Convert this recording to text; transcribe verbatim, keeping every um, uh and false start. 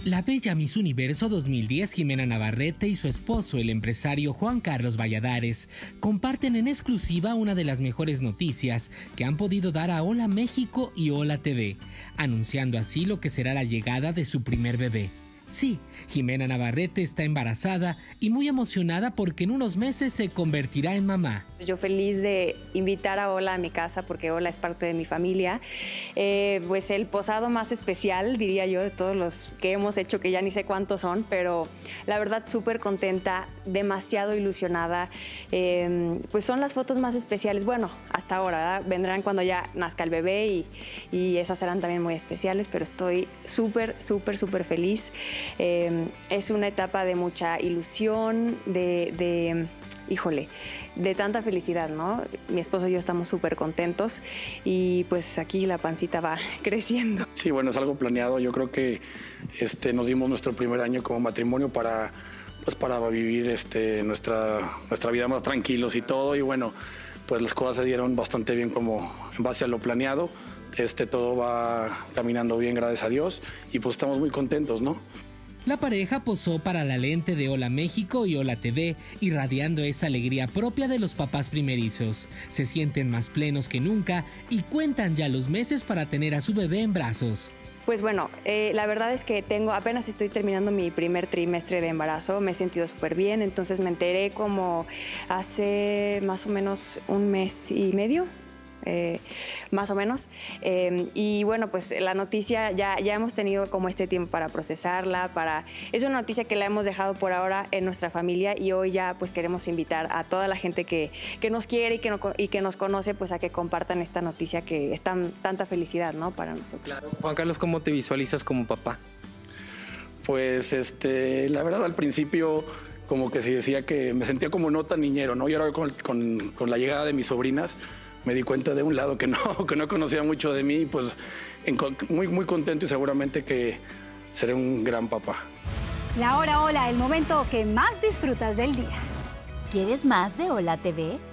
La bella Miss Universo dos mil diez, Jimena Navarrete, y su esposo, el empresario Juan Carlos Valladares, comparten en exclusiva una de las mejores noticias que han podido dar a Hola México y Hola T V, anunciando así lo que será la llegada de su primer bebé. Sí, Jimena Navarrete está embarazada y muy emocionada porque en unos meses se convertirá en mamá. Yo feliz de invitar a Hola a mi casa porque Hola es parte de mi familia. Eh, pues el posado más especial, diría yo, de todos los que hemos hecho, que ya ni sé cuántos son, pero la verdad súper contenta, demasiado ilusionada. Eh, pues son las fotos más especiales, bueno, hasta ahora, ¿verdad? Vendrán cuando ya nazca el bebé y, y esas serán también muy especiales, pero estoy súper, súper, súper feliz. Eh, es una etapa de mucha ilusión, de, de, híjole, de tanta felicidad, ¿no? Mi esposo y yo estamos súper contentos y pues aquí la pancita va creciendo. Sí, bueno, es algo planeado. Yo creo que este, nos dimos nuestro primer año como matrimonio para, pues, para vivir este, nuestra, nuestra vida más tranquilos y todo. Y bueno, pues las cosas se dieron bastante bien como en base a lo planeado. Este, todo va caminando bien, gracias a Dios, y pues estamos muy contentos, ¿no? La pareja posó para la lente de Hola México y Hola T V, irradiando esa alegría propia de los papás primerizos. Se sienten más plenos que nunca y cuentan ya los meses para tener a su bebé en brazos. Pues bueno, eh, la verdad es que tengo, apenas estoy terminando mi primer trimestre de embarazo, me he sentido súper bien, entonces me enteré como hace más o menos un mes y medio. Eh, más o menos, eh, y bueno, pues la noticia ya, ya hemos tenido como este tiempo para procesarla, para, es una noticia que la hemos dejado por ahora en nuestra familia y hoy ya pues queremos invitar a toda la gente que, que nos quiere y que, no, y que nos conoce, pues a que compartan esta noticia que es tan, tanta felicidad, ¿no? Para nosotros. Claro. Juan Carlos, ¿cómo te visualizas como papá? Pues este, la verdad al principio como que sí decía que me sentía como no tan niñero, ¿no? Y ahora con, con, con la llegada de mis sobrinas me di cuenta de un lado que no, que no conocía mucho de mí, pues en, muy, muy contento y seguramente que seré un gran papá. La hora Hola, el momento que más disfrutas del día. ¿Quieres más de Hola T V?